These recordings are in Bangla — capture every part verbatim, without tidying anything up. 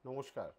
নমস্কার।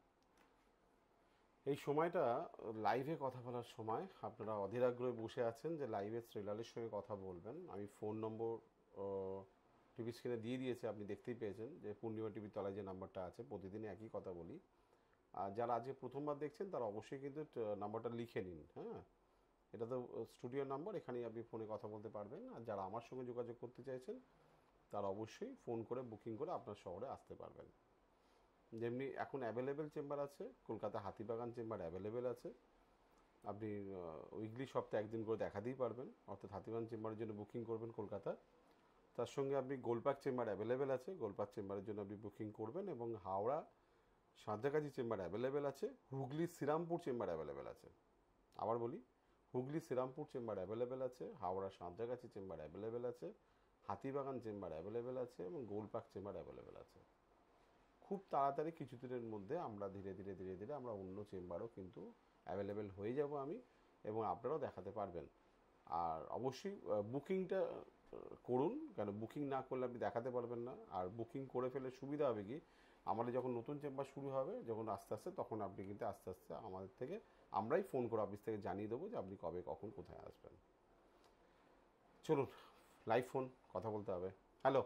এই সময়টা লাইভে কথা বলার সময় আপনারা অধীর আগ্রহে বসে আছেন যে লাইভে শ্রীলালের সঙ্গে কথা বলবেন। আমি ফোন নম্বর টিভি স্ক্রিনে দিয়ে দিয়েছি, আপনি দেখতেই পেয়েছেন যে পূর্ণিমা টিভির তলায় যে নাম্বারটা আছে, প্রতিদিনই একই কথা বলি। আর যারা আজকে প্রথমবার দেখছেন তারা অবশ্যই কিন্তু নাম্বারটা লিখে নিন। হ্যাঁ, এটা তো স্টুডিওর নাম্বার, এখানেই আপনি ফোনে কথা বলতে পারবেন। আর যারা আমার সঙ্গে যোগাযোগ করতে চাইছেন তারা অবশ্যই ফোন করে বুকিং করে আপনার শহরে আসতে পারবেন। যেমনি এখন অ্যাভেলেবেল চেম্বার আছে, কলকাতা হাতিবাগান চেম্বার অ্যাভেলেবেল আছে। আপনি উইকলি সপ্তাহে একদিন করে দেখাতেই পারবেন, অর্থাৎ হাতিবাগান চেম্বারের জন্য বুকিং করবেন কলকাতা। তার সঙ্গে আপনি গোলপাক চেম্বার অ্যাভেলেবেল আছে, গোলপাক চেম্বারের জন্য আপনি বুকিং করবেন। এবং হাওড়া সাঁতরাগাছি চেম্বার অ্যাভেলেবেল আছে, হুগলি শ্রীরামপুর চেম্বার অ্যাভেলেবেল আছে। আবার বলি, হুগলি শ্রীরামপুর চেম্বার অ্যাভেলেবেল আছে, হাওড়া সাঁতরাগাছি চেম্বার অ্যাভেলেবেল আছে, হাতিবাগান চেম্বার অ্যাভেলেবেল আছে এবং গোলপাক চেম্বার অ্যাভেলেবেল আছে। খুব তাড়াতাড়ি কিছু দিনের মধ্যে আমরা ধীরে ধীরে ধীরে ধীরে আমরা অন্য চেম্বারও কিন্তু অ্যাভেলেবেল হয়ে যাব আমি, এবং আপনারাও দেখাতে পারবেন। আর অবশ্যই বুকিংটা করুন, কেন বুকিং না করলে আপনি দেখাতে পারবেন না। আর বুকিং করে ফেলে সুবিধা হবে কি, আমাদের যখন নতুন চেম্বার শুরু হবে যখন আস্তে আস্তে, তখন আপনি কিন্তু আস্তে আস্তে আমাদের থেকে আমরাই ফোন করে অফিস থেকে জানিয়ে দেবো যে আপনি কবে কখন কোথায় আসবেন। চলুন লাইভ ফোন কথা বলতে হবে। হ্যালো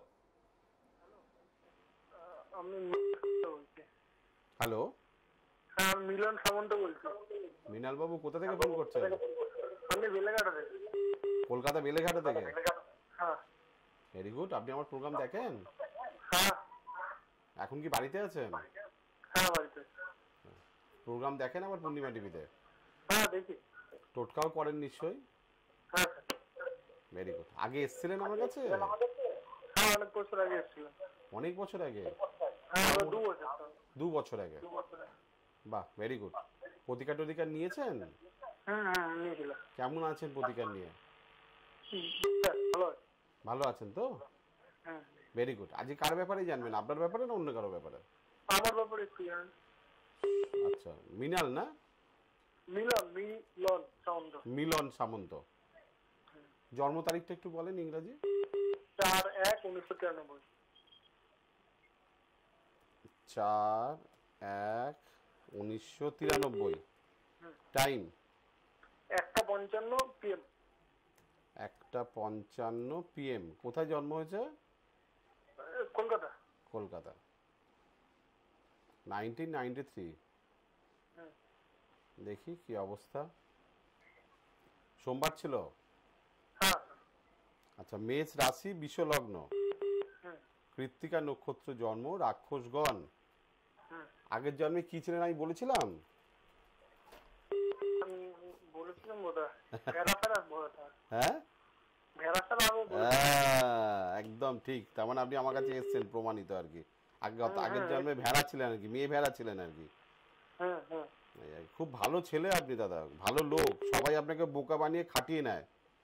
আমি বলছি। হ্যালো, হ্যাঁ, আমি মিলন সামন্ত বলছি। মৃণাল বাবু কোথা থেকে ফোন করছেন? আমি বেলেঘাটা থেকে। কলকাতা বেলেঘাটা থেকে? হ্যাঁ। Very good. আপনি আমার প্রোগ্রাম দেখেন? হ্যাঁ। এখন কি বাড়িতে আছেন? হ্যাঁ, বাড়িতে। প্রোগ্রাম দেখেন আমার পূর্ণিমা টিভিতে? হ্যাঁ, দেখি। টোটকাও করেন নিশ্চয়ই? হ্যাঁ। Very good. আগে এসেছিলেন আমার কাছে? হ্যাঁ, অনেক বছর আগে এসেছিলাম। অনেক বছর আগে? হ্যাঁ, দু বছর। দু বছর আগে? বাহ, ভেরি গুড। প্রতিকার টতিকার নিয়েছেন? হুম হুম নিয়েছিলাম। কেমন আছেন প্রতিকার নিয়ে? ভালো। ভালো আছেন তো? হুম। Very good. আজকে কার ব্যাপারে জানবেন, আপনার ব্যাপারে না অন্য কারো ব্যাপারে? আমার ব্যাপারে একটু জানেন। আচ্ছা, মৃণাল না? মিলন মিলন সামন্ত। মিলন সামন্ত। জন্ম তারিখটা একটু বলেন ইংরাজি। চার এক উনিশশো তিরানব্বই। চার এক উনিশশো তিরানব্বই। টাইম? একটা পঞ্চান্ন পিএম। একটা পঞ্চান্ন পিএম। কোথায় জন্ম হয়েছে? Kolkata. Kolkata. Nineteen ninety three. দেখি কি অবস্থা। সোমবার ছিল? হ্যাঁ। আচ্ছা, মেষ রাশি, বিষ লগ্ন, কৃত্তিকা নক্ষত্র জন্ম, রাক্ষসগণ। আগের জন্মে কি ছিলেন আমি বলেছিলাম? বলেছিলাম বোধহয় ভেড়া ফেরা বোধহয়। হ্যাঁ, ভেড়া ফেরা একদম ঠিক। তার মানে আপনি আমার কাছে এসেছেন প্রমাণিত আর কি। আগে আগের জন্মে ভেড়া ছিলেন আর কি, মেয়ে ভেড়া ছিলেন আর কি। খুব ভালো ছেলে আপনি দাদা, ভালো লোক। সবাই আপনাকে বোকা বানিয়ে খাটিয়ে নেয়,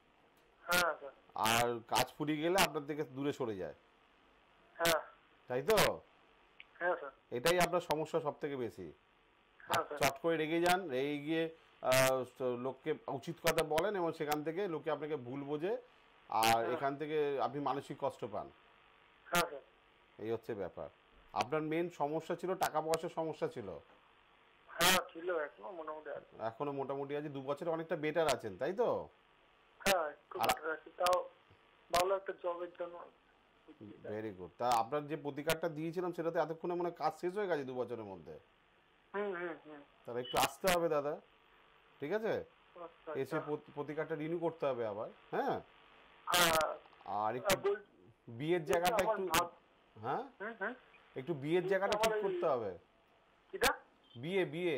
আর কাজ ফুরিয়ে গেলে আপনার থেকে দূরে সরে যায়, তাই তো? এটাই আপনার সমস্যা সব থেকে বেশি। চট করে রেগে যান, রেগে গিয়ে লোককে উচিত কথা বলেন এবং সেখান থেকে লোকে আপনাকে ভুল বোঝে, আর এখান থেকে আপনি মানসিক কষ্ট পান। এই হচ্ছে ব্যাপার। আপনার মেন সমস্যা ছিল টাকা পয়সার সমস্যা ছিল। হ্যাঁ ছিল, এখনো মোটামুটি আছে। এখনো মোটামুটি আছে, দু বছরে অনেকটা বেটার আছেন, তাই তো? হ্যাঁ, একটু বেটার আছি, তাও ভালো একটা জবের জন্য। Very good. তা আপনার যে প্রতিকারটা দিয়েছিলাম সেটাতে এতক্ষণে মনে কাজ শেষ হয়ে গেছে দু বছরের মধ্যে। হুম হুম হুম। তাহলে একটু আসতে হবে দাদা, ঠিক আছে? এসে প্রতিকারটা রিনিউ করতে হবে আবার। হ্যাঁ, আর একটু বিয়ের জায়গাটা একটু, হ্যাঁ একটু বিয়ের জায়গাটা ঠিক করতে হবে। বিয়ে বিয়ে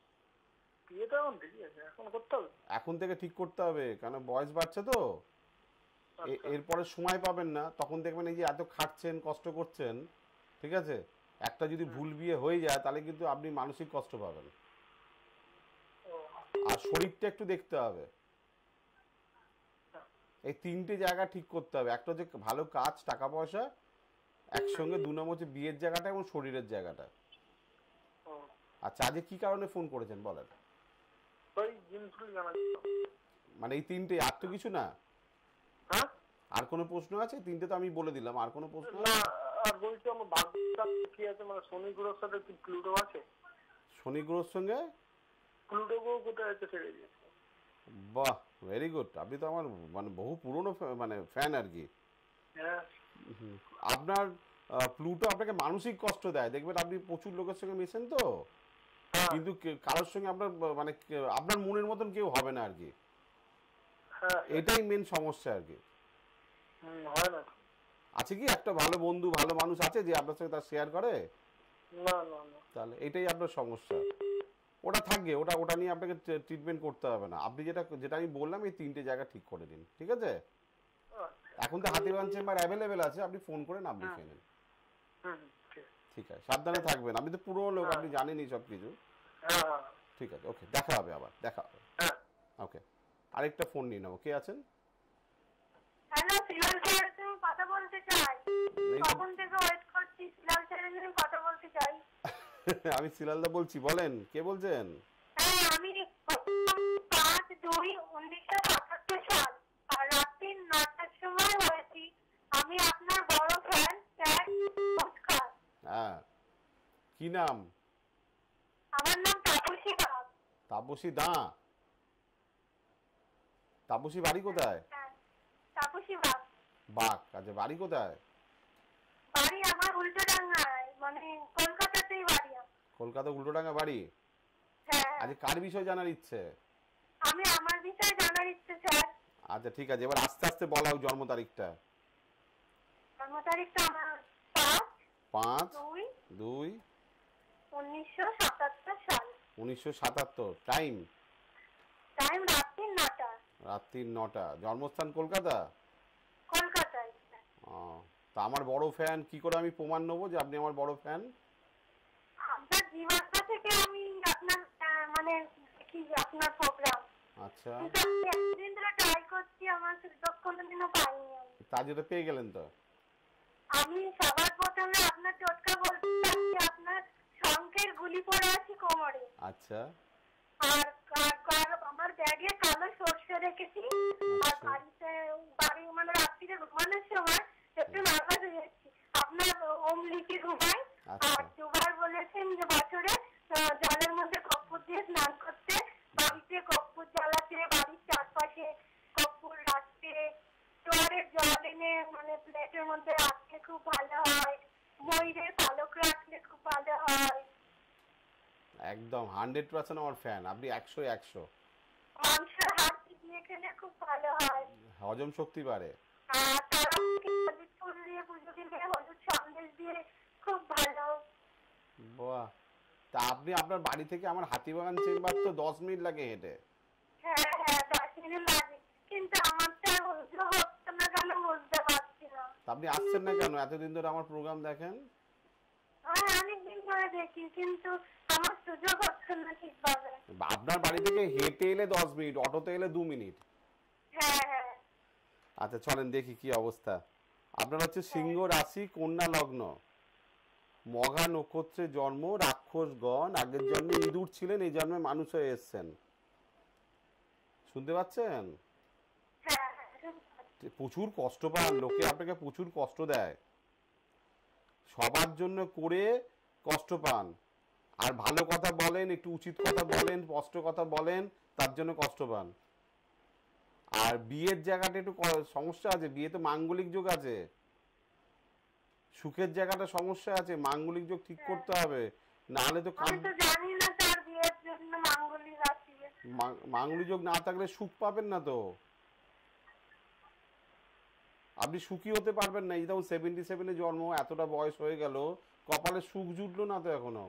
এখন থেকে ঠিক করতে হবে, কারণ বয়স বাড়ছে তো। এরপরে সময় পাবেন না, তখন দেখবেন এই যে এত খাটছেন কষ্ট করছেন, ঠিক আছে? একটা যদি ভুল বিয়ে হয়ে যায় তাহলে কিন্তু আপনি মানসিক কষ্ট পাবেন। আর শরীরটা একটু দেখতে হবে। এই তিনটে জায়গা ঠিক করতে হবে। একটা হচ্ছে ভালো কাজ, টাকা পয়সা, একসঙ্গে দু নম্বর হচ্ছে বিয়ের জায়গাটা এবং শরীরের জায়গাটা। আচ্ছা, আজকে কি কারণে ফোন করেছেন বলেন? মানে এই তিনটে, আর তো কিছু না? আর কোনো প্রশ্ন আছে? তিনটে তো আমি বলে দিলাম, আর কোনো প্রশ্ন? না, আর বলছি আমার ভাগ্যটা কি আছে, মানে শনি গ্রহের সাথে কি প্লুটো আছে? শনি গ্রহের সঙ্গে প্লুটো গ্রহ কোথায় আছে ছেড়ে দিয়েছে। বাহ, ভেরি গুড। আপনি তো আমার মানে বহু পুরনো ফ্যা- মানে ফ্যান আর কি। হ্যাঁ হুম। আপনার আহ, প্লুটো আপনাকে মানসিক কষ্ট দেয়, দেখবেন আপনি প্রচুর লোকের সঙ্গে মেশেন তো, হ্যাঁ কিন্তু কে- কারোর সঙ্গে আপনার ব- মানে কে- আপনার মনের মতন কেউ হবে না আর কি। হ্যাঁ এটাই মেন সমস্যা আর কি। হুম, হয় না। আছে কি একটা ভালো বন্ধু ভালো মানুষ আছে যে আপনার সঙ্গে তার শেয়ার করে? না না না। তাহলে এটাই আপনার সমস্যা। ওটা থাকবে, ওটা ওটা নিয়ে আপনাকে ট্রিটমেন্ট করতে হবে না। আপনি যেটা যেটা আমি বললাম এই তিনটে জায়গা ঠিক করে দিন, ঠিক আছে? আচ্ছা, এখন তো হাতিবাগান চেম্বার অ্যাভেলেবেল আছে, আপনি ফোন করে নাম লিখে নিন। হুম হুম, ঠিক আছে। ঠিক আছে, সাবধানে থাকবেন। আপনি তো পুরো লোক, হ্যাঁ। আপনি জানেনই সব কিছু। হ্যাঁ হ্যাঁ ঠিক আছে, ওকে, দেখা হবে, আবার দেখা হবে। হ্যাঁ। ওকে, আরেকটা ফোন নিয়ে নেবো। কে আছেন? হ্যালো, সিলাল স্যারের সঙ্গে কথা বলতে চাই। এই তো- কখন থেকে ওয়েট করছি, সিলাল স্যারের সঙ্গে কথা বলতে চাই। আমি সিলালদা বলছি, বলেন কে বলছেন? হ্যাঁ, আমি পাঁচ দুই উনিশশো সাতাত্তর সাল আর রাত্রি নটার সময় হয়েছি। আমি আপনার বড় ফ্যান, স্যার। নমস্কার। হ্যাঁ, কি নাম? আমার নাম তাপসী বাগ। তাপসী দা? তাপসী বাড়ি কোথায়? হ্যাঁ, তাপসী বাগ। বাক, আচ্ছা, বাড়ি কোথায়? বাড়ি আমার উল্টোডাঙ্গায়, মানে কলকাতাতেই বাড়ি আমার। কলকাতা উল্টোডাঙ্গা বাড়ি। হ্যাঁ, আজ কার বিষয় জানার ইচ্ছে? আমি আমার বিষয়ে জানার ইচ্ছে স্যার। আচ্ছা ঠিক আছে, এবার আস্তে আস্তে বলাও জন্ম তারিখটা। জন্ম তারিখটা আমার পাঁচ পাঁচ দুই দুই উনিশশো সাতাত্তর সাল। উনিশশো সাতাত্তর। টাইম? টাইম রাত্রি নটা। রাত্রির নটা। জন্মস্থান কলকাতা? কলকাতায়। ও, তা আমার বড় ফ্যান, কি করে আমি প্রমাণ নেবো যে আপনি আমার বড় ফ্যান? আপনার জীবনটা থেকে আমি আপনার আহ, মানে দেখি আপনার প্রোগ্রাম, আচ্ছা, কিন্তু আমি একদিন ধরে ট্রাই করছি, আমার সুযোগ কোনোদিনও পাইনি আমি। তা যেটা পেয়ে গেলেন তো। আমি সবার প্রথমে আপনার টোটকা বলতে চাচ্ছি। আপনার শঙ্কের গুলি পড়ে আছে কোমরে, আচ্ছা আর আর- আর আমার ব্যাগে কালো সর্ষে রেখেছি। আর আচ্ছা। বাড়িতে বাড়ি মানে রাত্রিরে ঘুমানোর সময় একটু নার্ভাস হয়ে যাচ্ছি। আপনার ওম লিখে ঘুমাই। আচ্ছা। আর দুবার বলেছেন যে বছরে আহ, জলের মধ্যে কর্পূর দিয়ে স্নান করতে, বাড়িতে কর্পূর জ্বালাতে, বাড়ির চারপাশে কর্পূর রাখতে, জোয়ারের জল এনে মানে প্লেটের মধ্যে রাখলে খুব ভালো হয়, ময়ূরের পালক রাখলে খুব ভালো হয়, একদম হান্ড্রেড পার্সেন্ট আমার ফ্যান আপনি। একশো একশো। মাংসের হাড় দিয়ে খেলে খুব ভালো হয়, হজম শক্তি বাড়ে। আর তারা হলুদ ফুল দিয়ে পুজো দিলে, হলুদ সন্দেশ দিয়ে খুব ভালো। বাহ, তা আপনি আপনার বাড়ি থেকে আমার হাতিবাগান চেম্বার তো দশ মিনিট লাগে হেঁটে। হ্যাঁ হ্যাঁ, দশ মিনিট লাগে, কিন্তু আমারটা হচ্ছে হচ্ছে না কেন বুঝতে পারছি না। তা আপনি আসছেন না কেন? এতদিন ধরে আমার প্রোগ্রাম দেখেন। আমি অনেকদিন ধরে দেখি, কিন্তু আমার সুযোগ হচ্ছে না ঠিকভাবে। আপনার বাড়ি থেকে হেঁটে এলে দশ মিনিট, অটোতে এলে দু মিনিট। হ্যাঁ হ্যাঁ। আচ্ছা চলেন দেখি কি অবস্থা। আপনার হচ্ছে সিংহ রাশি, কন্যা লগ্ন, মঘা নক্ষত্রে জন্ম, রাক্ষসগণ, আগের জন্মে ইঁদুর ছিলেন, এই জন্মে মানুষ হয়ে এসছেন। শুনতে পাচ্ছেন? হ্যাঁ হ্যাঁ। প্রচুর কষ্ট পান লোকে, আপনাকে প্রচুর কষ্ট দেয়, সবার জন্য করে কষ্ট পান। আর ভালো কথা বলেন, একটু উচিত কথা বলেন, স্পষ্ট কথা বলেন, তার জন্য কষ্ট পান। আর বিয়ের জায়গাটা একটু ক- সমস্যা আছে, বিয়ে তো মাঙ্গলিক যোগ আছে, সুখের জায়গাটা সমস্যা আছে, মাঙ্গলিক যোগ ঠিক করতে হবে, নাহলে তো আমি কাম- তো জানি না তার বিয়ের জন্য মাঙ্গলিক আসবে। মা- মাঙ্গলিক যোগ না থাকলে সুখ পাবেন না তো, আপনি সুখী হতে পারবেন না। এই যেমন সেভেন্টি সেভেনে জন্ম, এতটা বয়স হয়ে গেল, কপালে সুখ জুটলো না তো এখনো।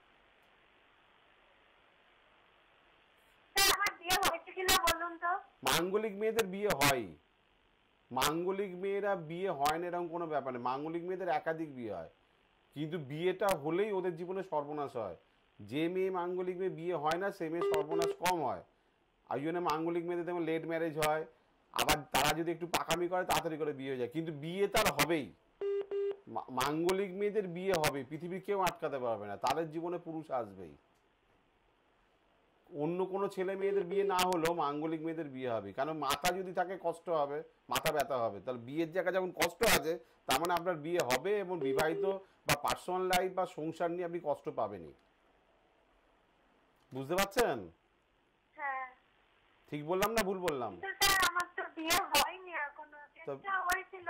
স্যার, আমার বিয়ে হয়েছে কিনা বলুন তো? মাঙ্গলিক মেয়েদের বিয়ে হয়, মাঙ্গলিক মেয়েরা বিয়ে হয় না এরকম কোনো ব্যাপার নেই, মাঙ্গলিক মেয়েদের একাধিক বিয়ে হয়, কিন্তু বিয়েটা হলেই ওদের জীবনে সর্বনাশ হয়। যে মেয়ে মাঙ্গলিক মেয়ে বিয়ে হয় না সে মেয়ে সর্বনাশ কম হয়। আর জন্য মাঙ্গলিক মেয়েদের যেমন লেট ম্যারেজ হয়, আবার তারা যদি একটু পাকামি করে তাড়াতাড়ি করে বিয়ে হয়ে যায়, কিন্তু বিয়ে তার হবেই। মা- মাঙ্গলিক মেয়েদের বিয়ে হবে, পৃথিবীর কেউ আটকাতে পারবে না, তাদের জীবনে পুরুষ আসবেই। অন্য কোনো ছেলে মেয়েদের বিয়ে না হলেও মাঙ্গলিক মেয়েদের বিয়ে হবে, কারণ মাথা যদি থাকে কষ্ট হবে, মাথা ব্যথা হবে, তাহলে বিয়ের জায়গায় যখন কষ্ট আছে তার মানে আপনার বিয়ে হবে এবং বিবাহিত বা পার্সোনাল লাইফ বা সংসার নিয়ে আপনি কষ্ট পাবেনই। বুঝতে পারছেন? হ্যাঁ। ঠিক বললাম না ভুল বললাম? কিন্তু স্যার আমার তো বিয়ে হয়নি এখনো, চেষ্টা হয়েছিল।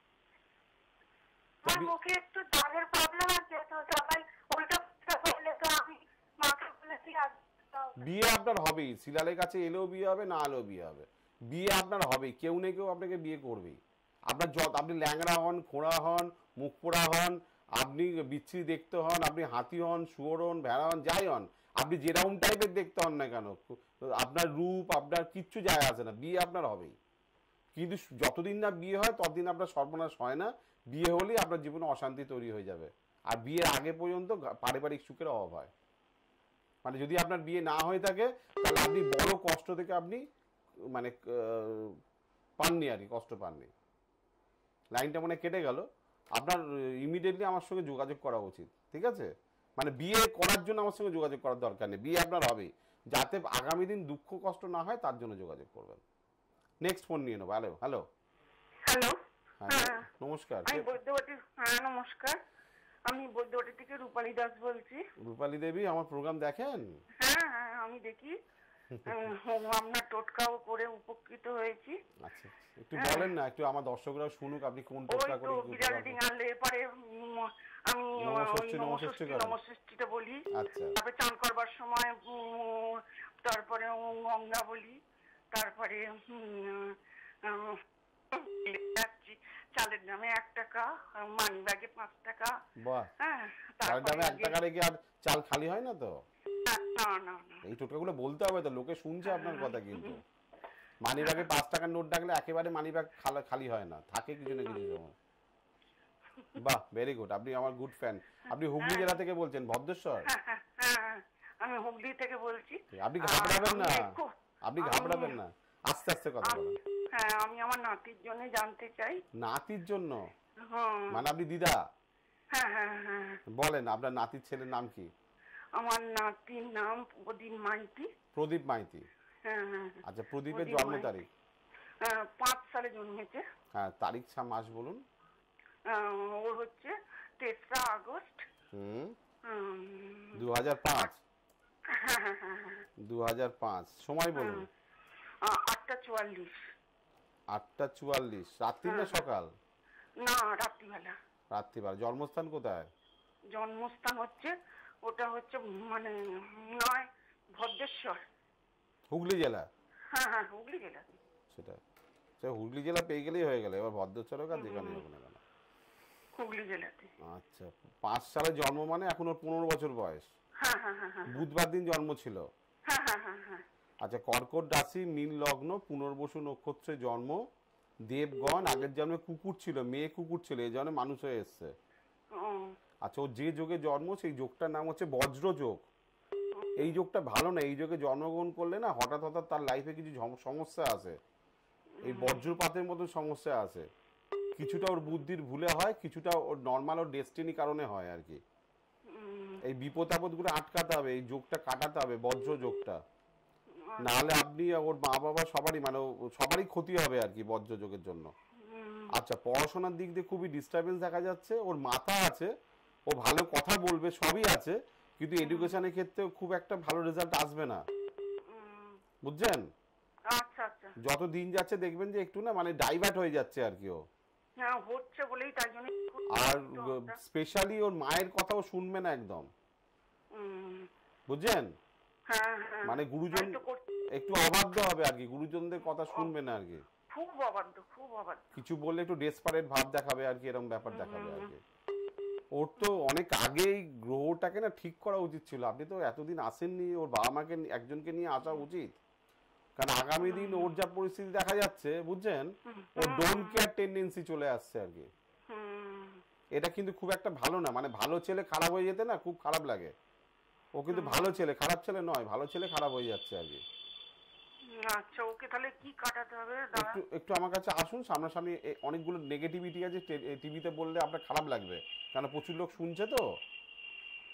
আমার মুখে একটু দাগের প্রবলেম আছে, তো সবাই উল্টো পুল্টো বলে, তো আমি মাকে বলেছি বিয়ে আপনার হবেই, সিলালের কাছে এলেও বিয়ে হবে, না এলেও বিয়ে হবে, বিয়ে আপনার হবেই, কেউ না কেউ আপনাকে বিয়ে করবেই। আপনার যত, আপনি ল্যাংড়া হন, খোঁড়া হন, মুখ পোড়া হন, আপনি বিচ্ছিরি দেখতে হন, আপনি হাতি হন, শুয়োর হন, ভেড়া হন, যাই হন, আপনি যেরকম টাইপের দেখতে হন না কেন, আপনার রূপ আপনার কিচ্ছু যায় আসে না, বিয়ে আপনার হবেই। কিন্তু যতদিন না বিয়ে হয় ততদিন আপনার সর্বনাশ হয় না, বিয়ে হলেই আপনার জীবনে অশান্তি তৈরি হয়ে যাবে। আর বিয়ের আগে পর্যন্ত পারিবারিক সুখের অভাব হয়। মানে যদি আপনার বিয়ে না হয়ে থাকে তাহলে আপনি বড় কষ্ট থেকে আপনি মানে পাননি আর কি, কষ্ট পাননি। লাইনটা মনে কেটে গেল, আপনার ইমিডিয়েটলি আমার সঙ্গে যোগাযোগ করা উচিত, ঠিক আছে? মানে বিয়ে করার জন্য আমার সঙ্গে যোগাযোগ করার দরকার নেই, বিয়ে আপনার হবেই, যাতে আগামী দিন দুঃখ কষ্ট না হয় তার জন্য যোগাযোগ করবেন। নেক্সট ফোন নিয়ে নেবো। হ্যালো হ্যালো হ্যালো, হ্যাঁ নমস্কার। আমি বৈদ্যবাটি, হ্যাঁ নমস্কার, আমি বৈদ্যবাটি থেকে রূপালী দাস বলছি। রূপালী দেবী, আমার প্রোগ্রাম দেখেন? হ্যাঁ হ্যাঁ আমি দেখি, আপনার টোটকাও করে উপকৃত হয়েছি। আচ্ছা, একটু বলেন না, একটু আমার দর্শকরা শুনুক আপনি কোন টোটকা করে কি বিড়াল ডিঙালে পরে আমি নমষষ্ঠী নমষষ্ঠী নমষষ্ঠীটা বলি, আচ্ছা, তারপরে চান করবার সময় তারপরে গঙ্গা বলি, তারপরে চালের দামে এক টাকা, মানি ব্যাগে পাঁচ টাকা। বাহ, হ্যাঁ চালের দামে এক টাকা রেখে আর চাল খালি হয় না তো? না না, এই টোটকাগুলো বলতে হবে তো, লোকে শুনছে আপনার কথা। কিন্তু মানি ব্যাগে পাঁচ টাকার নোট ডাকলে একেবারে মানি ব্যাগ খালি হয় না, থাকে কিছু না কিছু সময়। বাহ, ভেরি গুড, আপনি আমার গুড ফ্যান। আপনি হুগলি জেলা থেকে বলছেন, ভদ্রেশ্বর? আমি হুগলি থেকে বলছি। আপনি ঘাবড়াবেন না, আপনি ঘাবড়াবেন না, আস্তে আস্তে কথা বলেন। হ্যাঁ, আমি আমার নাতির জন্য জানতে চাই। নাতির জন্য? মানে আপনি দিদা? হ্যাঁ হ্যাঁ হ্যাঁ। বলেন, আপনার নাতির ছেলের নাম কি? আমার নাতির নাম প্রদীপ মাইতি। প্রদীপ মাইতি? হ্যাঁ হ্যাঁ। আচ্ছা, প্রদীপের জন্ম তারিখ? পাঁচ সালে জন্মেছে। হ্যাঁ, তারিখ ছা মাস বলুন। ওর হচ্ছে তেসরা আগস্ট হুম দু হাজার পাঁচ। দু হাজার পাঁচ। সময় বলুন। আটটা চুয়াল্লিশ। আটটা চুয়াল্লিশ। রাত্রি না সকাল? না, রাত্রিবেলা। রাত্রিবেলা। জন্মস্থান কোথায়? জন্মস্থান হচ্ছে ওটা হচ্ছে মানে নয় ভদ্রেশ্বর, হুগলি জেলা? হ্যাঁ হ্যাঁ হুগলি জেলা। সেটা সে হুগলি জেলা পেয়ে গেলেই হয়ে গেল, এবার ভদ্রেশ্বর কাজ যেখানে হবে না কেন। হুগলি জেলাতে। আচ্ছা, পাঁচ সালে জন্ম মানে এখন ওর পনেরো বছর বয়স। হ্যাঁ হ্যাঁ হ্যাঁ। বুধবার দিন জন্ম ছিল? হ্যাঁ হ্যাঁ হ্যাঁ হ্যাঁ। আচ্ছা, কর্কট রাশি, মীন লগ্ন, পুনর্বসু নক্ষত্রে জন্ম, দেবগণ, আগের জন্মে কুকুর ছিল, মেয়ে কুকুর ছিল, এই জন্য মানুষ হয়ে এসছে। আচ্ছা, ও যে যোগে জন্ম সেই যোগটার নাম হচ্ছে বজ্র যোগ। এই যোগটা ভালো না, এই যোগে জন্মগ্রহণ করলে না হঠাৎ হঠাৎ তার লাইফে কিছু সমস্যা আছে, এই বজ্রপাতের মতো সমস্যা আছে। কিছুটা ওর বুদ্ধির ভুলে হয়, কিছুটা ওর নর্মাল ওর ডেস্টিনি কারণে হয় আর কি। এই বিপদ আপদ গুলো আটকাতে হবে, এই যোগটা কাটাতে হবে, বজ্র যোগটা, নাহলে আপনি ওর মা বাবা সবারই মানে সবারই ক্ষতি হবে আর কি বজ্র যোগের জন্য। আচ্ছা, পড়াশোনার দিক দিয়ে খুবই ডিস্টারবেন্স দেখা যাচ্ছে। ওর মাথা আছে, ও ভালো কথা বলবে, সবই আছে, কিন্তু এডুকেশনের ক্ষেত্রে খুব একটা ভালো রেজাল্ট আসবে না, বুঝছেন? আচ্ছা আচ্ছা। যত দিন যাচ্ছে দেখবেন যে একটু না মানে ডাইভার্ট হয়ে যাচ্ছে আর কি ও। হ্যাঁ, হচ্ছে বলেই তাই জন্য। আর স্পেশালি ওর মায়ের কথাও শুনবে না একদম, বুঝছেন? হ্যাঁ হ্যাঁ। মানে গুরুজন একটু অবাধ্য হবে আর কি, গুরুজনদের কথা শুনবে না আর কি, খুব অবাধ্য, খুব অবাধ্য। কিছু বললে একটু ডেসপারেট ভাব দেখাবে আর কি, এরকম ব্যাপার দেখাবে আর কি। ওর তো অনেক আগেই গ্রহটাকে না ঠিক করা উচিত ছিল, আপনি তো এতদিন আসেননি, ওর বাবা মাকে একজনকে নিয়ে আসা উচিত, কারণ আগামী দিন ওর যা পরিস্থিতি দেখা যাচ্ছে, বুঝছেন, ওর ডোন্ট কেয়ার টেন্ডেন্সি চলে আসছে আর কি। এটা কিন্তু খুব একটা ভালো না, মানে ভালো ছেলে খারাপ হয়ে যেতে না খুব খারাপ লাগে। ও কিন্তু ভালো ছেলে, খারাপ ছেলে নয়, ভালো ছেলে খারাপ হয়ে যাচ্ছে আর কি। আচ্ছা, ওকে তাহলে কি কাটাতে হবে? একটু একটু আমার কাছে আসুন, সামনাসামনি অনেকগুলো নেগেটিভিটি আছে, টিভিতে বললে আপনার খারাপ লাগবে, কারণ প্রচুর লোক শুনছে তো।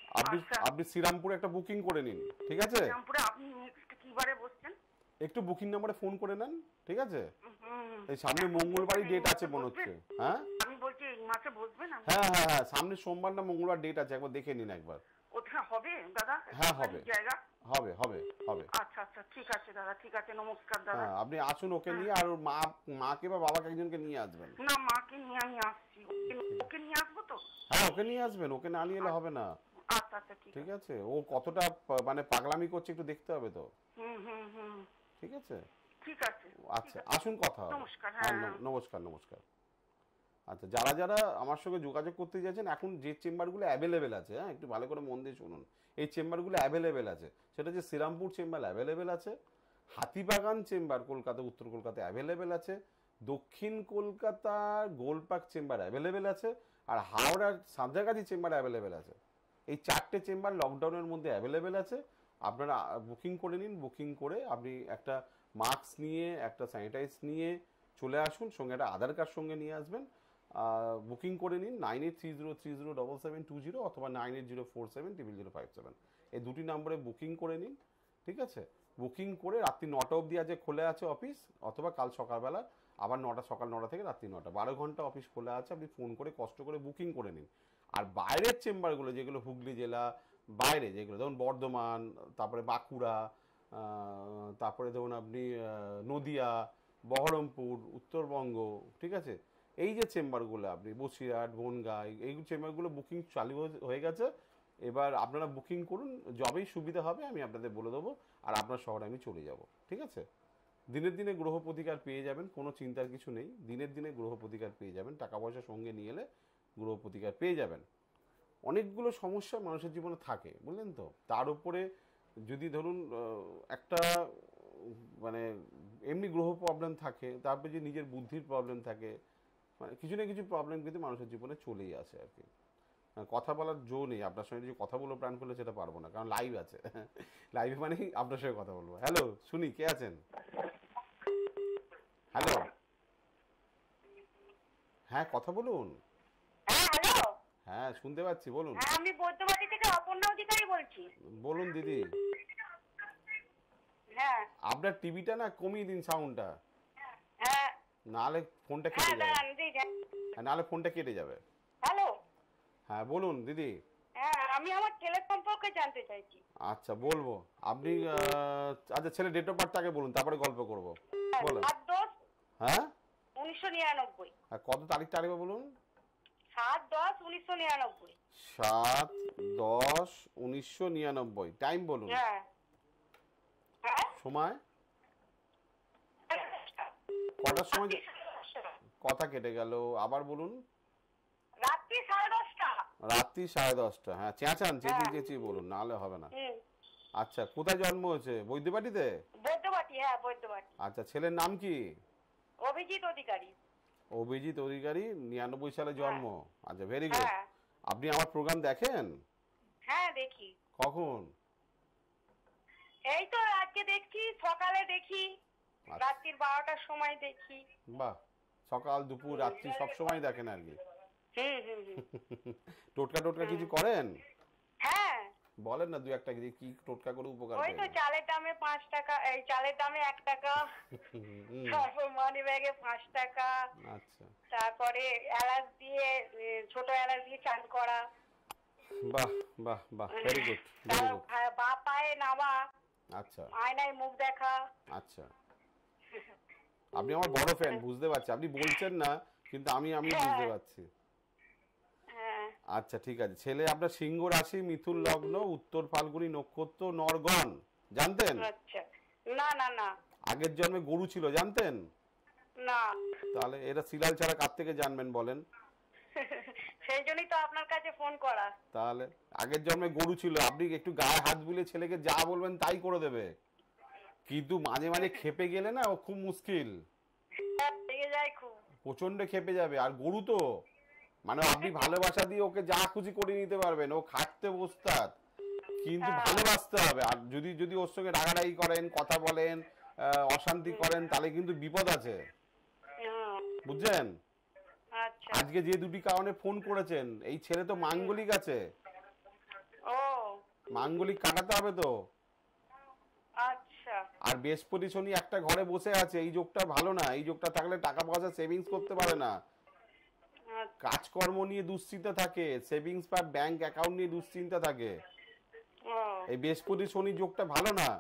আপনি আচ্ছা। আপনি শ্রীরামপুরে একটা বুকিং করে নিন, ঠিক আছে? শ্রীরামপুরে আপনি নেক্সট কি বারে বসছেন? একটু বুকিং নাম্বারে ফোন করে নেন, ঠিক আছে? হুম। এই সামনে মঙ্গলবারই ডেট আছে মনে হচ্ছে। হ্যাঁ আমি বলছি এই মাসে বসবেন আপনি? হ্যাঁ হ্যাঁ হ্যাঁ সামনে সোমবার না মঙ্গলবার ডেট আছে, একবার দেখে নিন একবার। ওখানে হবে দাদা? হ্যাঁ, হবে। জায়গা হবে হবে হবে। আচ্ছা আচ্ছা ঠিক আছে দাদা, ঠিক আছে, নমস্কার দাদা। হ্যাঁ আপনি আসুন, ওকে নিয়ে আর ওর মা মাকে বা বাবাকে একজনকে নিয়ে আসবেন। না, মাকে নিয়ে আমি আসছি। ওকে- ওকে নিয়ে আসবো তো? হ্যাঁ ওকে নিয়ে আসবেন, ওকে না নিয়ে এলে হবে না, আচ্ছা আচ্ছা ঠিক ঠিক আছে। আছে? ও কতটা প- মানে পাগলামি করছে একটু দেখতে হবে তো, হুম হুম হুম ঠিক আছে? ঠিক আছে। আচ্ছা আসুন, কথা হবে। নমস্কার, হ্যাঁ হ্যাঁ। ন- নমস্কার নমস্কার। আচ্ছা যারা যারা আমার সঙ্গে যোগাযোগ করতে চাইছেন, এখন যে চেম্বারগুলো অ্যাভেলেবেল আছে, হ্যাঁ একটু ভালো করে মন দিয়ে শুনুন, এই চেম্বারগুলো অ্যাভেলেবেল আছে, সেটা হচ্ছে শ্রীরামপুর চেম্বার অ্যাভেলেবেল আছে, হাতিবাগান চেম্বার কলকাতা উত্তর কলকাতা অ্যাভেলেবেল আছে, দক্ষিণ কলকাতার গোলপার্ক চেম্বার অ্যাভেলেবেল আছে, আর হাওড়ার সাঁতরাগাছি চেম্বার অ্যাভেলেবেল আছে। এই চারটে চেম্বার লকডাউনের মধ্যে অ্যাভেলেবেল আছে। আপনারা বুকিং করে নিন, বুকিং করে আপনি একটা মাস্ক নিয়ে একটা স্যানিটাইজ নিয়ে চলে আসুন, সঙ্গে একটা আধার কার্ড সঙ্গে নিয়ে আসবেন। বুকিং করে নিন nine eight three zero three zero double seven two zero অথবা nine eight zero four seven triple zero five seven, এই দুটি নম্বরে বুকিং করে নিন, ঠিক আছে? বুকিং করে রাত্রি নটা অবধি আজকে খোলা আছে অফিস, অথবা কাল সকালবেলা আবার নটা, সকাল নটা থেকে রাত্রি নটা, বারো ঘন্টা অফিস খোলা আছে। আপনি ফোন করে কষ্ট করে বুকিং করে নিন। আর বাইরের চেম্বারগুলো যেগুলো হুগলি জেলা বাইরে, যেগুলো ধরুন বর্ধমান, তারপরে বাঁকুড়া, তারপরে ধরুন আপনি নদিয়া, বহরমপুর, উত্তরবঙ্গ, ঠিক আছে? এই যে চেম্বারগুলো আপনি বসিরহাট, বনগাঁ, এই চেম্বারগুলো বুকিং চালু হয়ে গেছে। এবার আপনারা বুকিং করুন, যবেই সুবিধা হবে আমি আপনাদের বলে দেবো, আর আপনার শহরে আমি চলে যাব, ঠিক আছে? দিনের দিনে গ্রহ প্রতিকার পেয়ে যাবেন, কোনো চিন্তার কিছু নেই, দিনের দিনে গ্রহ প্রতিকার পেয়ে যাবেন, টাকা পয়সা সঙ্গে নিয়ে এলে গ্রহ প্রতিকার পেয়ে যাবেন। অনেকগুলো সমস্যা মানুষের জীবনে থাকে, বুঝলেন তো? তার উপরে যদি ধরুন একটা মানে এমনি গ্রহ প্রবলেম থাকে, তারপরে যে নিজের বুদ্ধির প্রবলেম থাকে, মানে কিছু না কিছু প্রবলেম কিন্তু মানুষের জীবনে চলেই আসে আর কি। কথা বলার জো নেই, আপনার সঙ্গে যে কথা বলবো প্ল্যান করলে সেটা পারবো না, কারণ লাইভ আছে, লাইভ মানেই আপনার সঙ্গে কথা বলবো। হ্যালো, শুনি কে আছেন? হ্যালো, হ্যাঁ কথা বলুন। হ্যাঁ হ্যালো। হ্যাঁ শুনতে পাচ্ছি, বলুন। হ্যাঁ আমি বৈদ্যবাড়ি থেকে অপর্ণা অধিকারী বলছি। বলুন দিদি। হ্যাঁ আপনার টিভিটা না কমিয়ে দিন সাউন্ডটা, হ্যাঁ নাহলে ফোনটা হ্যাঁ কেটে যাবে, দাঁড়ান দিদি। হ্যাঁ, নাহলে ফোনটা কেটে যাবে। হ্যালো। হ্যাঁ বলুন দিদি। হ্যাঁ আমি আমার ছেলের সম্পর্কে জানতে চাইছি। আচ্ছা বলবো, আপনি আহ, আচ্ছা ছেলে ডেট অফ বার্থ আগে বলুন, তারপরে গল্প করবো, বলুন। সাত দশ হ্যাঁ উনিশশো নিরানব্বই। আর কত তারিখটা আরেকবার বলুন। সাত দশ উনিশশো নিরানব্বই। সাত দশ উনিশশো নিরানব্বই। টাইম বলুন। হ্যাঁ হ্যাঁ সময় কটার সময়? কথা কেটে গেল, আবার বলুন। রাত্রি সাড়ে দশটা। রাত্রি সাড়ে দশটা। হ্যাঁ চেঁচান, চেঁচিয়ে চেঁচিয়ে বলুন, নাহলে হবে না। হুম আচ্ছা কোথায় জন্ম হয়েছে? বৈদ্যবাটিতে? বৈদ্যবাটি। হ্যাঁ বৈদ্যবাটি। আচ্ছা ছেলের নাম কি? অভিজিৎ অধিকারী। অভিজিৎ অধিকারী, নিরানব্বই সালে জন্ম। আচ্ছা ভেরি গুড। হ্যাঁ আপনি আমার প্রোগ্রাম দেখেন? হ্যাঁ দেখি। কখন? এই তো আজকে দেখছি, সকালে দেখি, রাত্রির বারোটার সময় দেখি। বাহ, সকাল দুপুর রাত্রি সব সময় দেখেন আর কি। হুম হুম হুম। টোটকা টোটকা কিছু করেন? হ্যাঁ বলেন না দু একটা, কি কি টোটকা করে উপকার ওই তো পেলেন? চালের দামে পাঁচ টাকা, এই চালের দামে এক টাকা, হুম, তারপর মানি ব্যাগে পাঁচ টাকা, আচ্ছা তারপরে এলাচ দিয়ে এ, ছোট এলাচ দিয়ে চান করা, বাহ বাহ বাহ, ভেরি গুড ভেরি তার গুড। ভা- বা পায়ে নামা, আচ্ছা আয়নায় মুখ দেখা। আচ্ছা, আপনি আমার বড় ফ্যান, বুঝতে পারছি, আপনি বলছেন না কিন্তু আমি আমি বুঝতে পারছি। হ্যাঁ আচ্ছা ঠিক আছে। ছেলে আপনার সিংহ রাশি, মিথুন লগ্ন, উত্তর ফাল্গুনী নক্ষত্র, নরগণ, জানতেন? আচ্ছা। না না না আগের জন্মে গরু ছিল, জানতেন? না। তাহলে এটা সিরিয়াল ছাড়া কার থেকে জানবেন বলেন? সেই জন্যই তো আপনার কাছে ফোন করা। তাহলে আগের জন্মে গরু ছিল, আপনি একটু গায়ে হাত বুলিয়ে ছেলেকে যা বলবেন তাই করে দেবে, কিন্তু মাঝে মাঝে খেপে গেলে না ও খুব মুশকিল, লেগে যায় খুব। প্রচন্ড খেপে যাবে। আর গরু তো মানে আপনি ভালোবাসা দিয়ে ওকে যা খুশি করে নিতে পারবেন, ও খাটতে বসতাত, কিন্তু ভালোবাসতে হবে। আর যদি যদি ওর সঙ্গে রাগারাগি করেন, কথা বলেন, আহ, অশান্তি করেন, তাহলে কিন্তু বিপদ আছে, হুম, বুঝছেন? আচ্ছা। আজকে যে দুটি কারণে ফোন করেছেন, এই ছেলে তো মাঙ্গলিক আছে, ও মাঙ্গলিক কাটাতে হবে তো। আচ্ছা আর বৃহস্পতি শনি একটা ঘরে বসে আছে, এই যোগটা ভালো না। এই যোগটা থাকলে টাকা পয়সা সেভিংস করতে পারে না, কাজকর্ম নিয়ে দুশ্চিন্তা থাকে, সেভিংস বা ব্যাংক অ্যাকাউন্ট নিয়ে দুশ্চিন্তা থাকে। ও এই বৃহস্পতি শনি যোগটা ভালো না,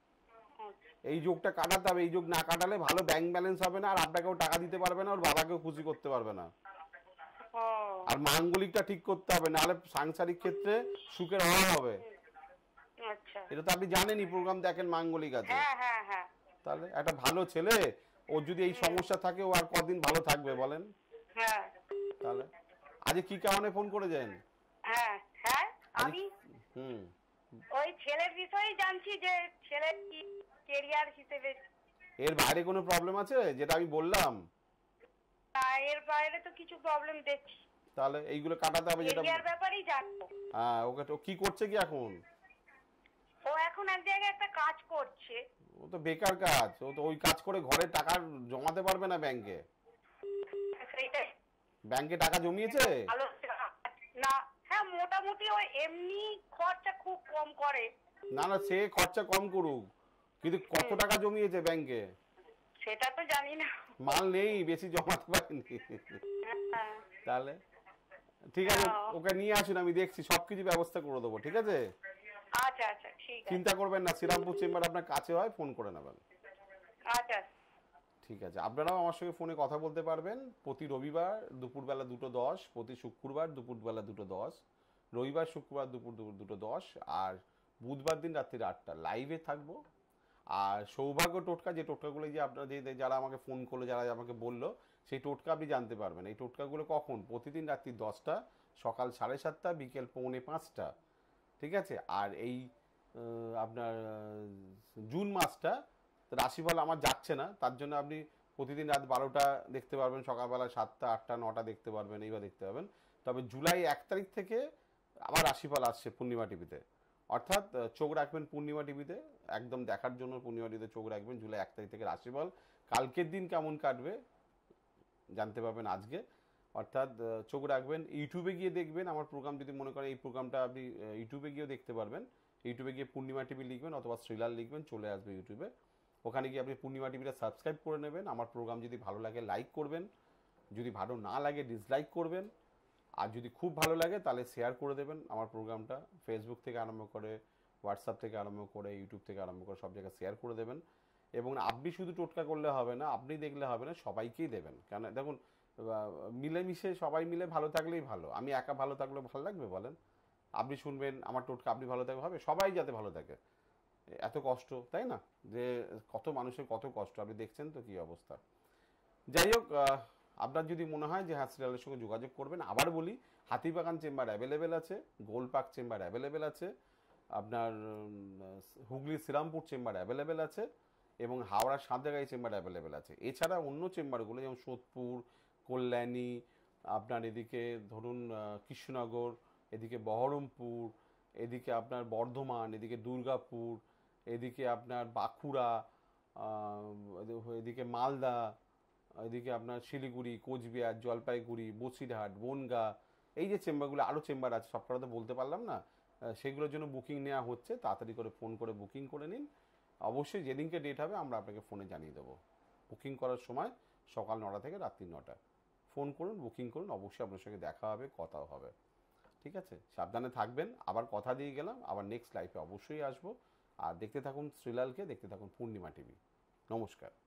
এই যোগটা কাটাতে হবে। এই যোগ না কাটালে ভালো ব্যাংক ব্যালেন্স হবে না, আর আপনাকেও টাকা দিতে পারবে না, ওর বাবাকেও খুশি করতে পারবে না। ও আর মাঙ্গলিকটা ঠিক করতে হবে, নাহলে সাংসারিক ক্ষেত্রে সুখের অভাব হবে। আচ্ছা এটা তো আপনি জানেনই, প্রোগ্রাম দেখেন, মাঙ্গলিক আছে। হ্যাঁ হ্যাঁ হ্যাঁ তাহলে একটা ভালো ছেলে, ওর যদি এই সমস্যা থাকে, ও আর কদিন ভালো থাকবে বলেন? হ্যাঁ তাহলে আজকে কি কারণে ফোন করেছেন? হ্যাঁ হ্যাঁ আমি হুম ওই ছেলের বিষয়ে জানছি যে ছেলের কি কেরিয়ার হিসেবে। এর বাইরে কোনো প্রবলেম আছে যেটা আমি বললাম? তা এর বাইরে তো কিছু প্রবলেম দেখছি, তাহলে এইগুলো কাটাতে হবে যেটা। কেরিয়ার ব্যাপারেই জানবো। হ্যাঁ, ওকে তো কি করছে কি এখন? ও এখন এক জায়গায় একটা কাজ করছে। ও তো বেকার কাজ, ও তো ওই কাজ করে ঘরে টাকা জমাতে পারবে না ব্যাংকে। সেইটাই ব্যাংকে টাকা জমিয়েছে? ভালো না, হ্যাঁ মোটামুটি ওই এমনি খরচা খুব কম করে। না না, সে খরচা কম করুক, কিন্তু কত টাকা জমিয়েছে ব্যাংকে সেটা তো জানি না। মাল নেই, বেশি জমাতে পারেনি। হ্যাঁ, তাহলে ঠিক আছে, হ্যাঁ। ওকে নিয়ে আসুন, আমি দেখছি, সবকিছু ব্যবস্থা করে দেবো। ঠিক আছে, আচ্ছা আচ্ছা ঠিক আছে। চিন্তা করবেন না, শ্রীরামপুর চেম্বার আপনার কাছে হয়, ফোন করে নেবেন। আচ্ছা ঠিক আছে, আপনারাও আমার সঙ্গে ফোনে কথা বলতে পারবেন প্রতি রবিবার দুপুরবেলা দুটো দশ, প্রতি শুক্রবার দুপুরবেলা দুটো দশ, রবিবার শুক্রবার দুপুর দুপুর দুটো দশ, আর বুধবার দিন রাত্রি আটটা লাইভে থাকবো। আর সৌভাগ্য টোটকা, যে টোটকাগুলো যে আপনারা যে যারা আমাকে ফোন করলো, যারা আমাকে বললো, সেই টোটকা আপনি জানতে পারবেন। এই টোটকাগুলো কখন? প্রতিদিন রাত্রি দশটা, সকাল সাড়ে সাতটা, বিকেল পৌনে পাঁচটা। ঠিক আছে, আর এই আহ, আপনার আহ, জুন মাসটা রাশিফল আমার যাচ্ছে না, তার জন্য আপনি প্রতিদিন রাত বারোটা দেখতে পারবেন, সকালবেলা সাতটা আটটা নটা দেখতে পারবেন, এইবার দেখতে পাবেন। তবে জুলাই এক তারিখ থেকে আবার রাশিফল আসছে পূর্ণিমা টিভিতে, অর্থাৎ আহ, চোখ রাখবেন পূর্ণিমা টিভিতে, একদম দেখার জন্য পূর্ণিমা টিভিতে চোখ রাখবেন। জুলাই এক তারিখ থেকে রাশিফল, কালকের দিন কেমন কাটবে জানতে পারবেন আজকে। অর্থাৎ আহ, চোখ রাখবেন, ইউটিউবে গিয়ে দেখবেন আমার প্রোগ্রাম, যদি মনে করেন এই প্রোগ্রামটা আপনি আহ, ইউটিউবে গিয়েও দেখতে পারবেন। ইউটিউবে গিয়ে পূর্ণিমা টিভি লিখবেন অথবা শ্রীলাল লিখবেন, চলে আসবে ইউটিউবে। ওখানে গিয়ে আপনি পূর্ণিমা টিভিটা সাবস্ক্রাইব করে নেবেন। আমার প্রোগ্রাম যদি ভালো লাগে লাইক করবেন, যদি ভালো না লাগে ডিসলাইক করবেন, আর যদি খুব ভালো লাগে তাহলে শেয়ার করে দেবেন আমার প্রোগ্রামটা। ফেসবুক থেকে আরম্ভ করে, হোয়াটসঅ্যাপ থেকে আরম্ভ করে, ইউটিউব থেকে আরম্ভ করে সব জায়গায় শেয়ার করে দেবেন। এবং আপনি শুধু টোটকা করলে হবে না, আপনি দেখলে হবে না, সবাইকেই দেবেন। কেন দেখুন, মিলেমিশে সবাই মিলে ভালো থাকলেই ভালো। আমি একা ভালো থাকলে ভালো লাগবে বলেন? আপনি শুনবেন আমার টোটকা, আপনি ভালো থাকবে, হবে, সবাই যাতে ভালো থাকে। এত কষ্ট, তাই না? যে কত মানুষের কত কষ্ট, আপনি দেখছেন তো কি অবস্থা। যাই হোক, আপনার যদি মনে হয় যে হ্যাঁ শ্রীলালের সঙ্গে যোগাযোগ করবেন, আবার বলি, হাতিবাগান চেম্বার অ্যাভেলেবেল আছে, গোলপার্ক চেম্বার অ্যাভেলেবেল আছে, আপনার হুগলি শ্রীরামপুর চেম্বার অ্যাভেলেবেল আছে, এবং হাওড়া সাঁতরাগাঁই চেম্বার অ্যাভেলেবেল আছে। এছাড়া অন্য চেম্বারগুলো যেমন সোদপুর, কল্যাণী, আপনার এদিকে ধরুন কৃষ্ণনগর, এদিকে বহরমপুর, এদিকে আপনার বর্ধমান, এদিকে দুর্গাপুর, এদিকে আপনার বাঁকুড়া, এদিকে মালদা, এদিকে আপনার শিলিগুড়ি, কোচবিহার, জলপাইগুড়ি, বসিরহাট, বনগাঁ, এই যে চেম্বারগুলো, আরও চেম্বার আছে, সব কথা তো বলতে পারলাম না। সেগুলোর জন্য বুকিং নেওয়া হচ্ছে, তাড়াতাড়ি করে ফোন করে বুকিং করে নিন। অবশ্যই যেদিনকে ডেট হবে আমরা আপনাকে ফোনে জানিয়ে দেবো। বুকিং করার সময় সকাল নটা থেকে রাত্রি নটা, ফোন করুন, বুকিং করুন, অবশ্যই আপনার সঙ্গে দেখা হবে, কথাও হবে। ঠিক আছে, সাবধানে থাকবেন। আবার কথা দিয়ে গেলাম, আবার নেক্সট লাইফে অবশ্যই আসবো। আর দেখতে থাকুন শ্রীলালকে, দেখতে থাকুন পূর্ণিমা টিভি। নমস্কার।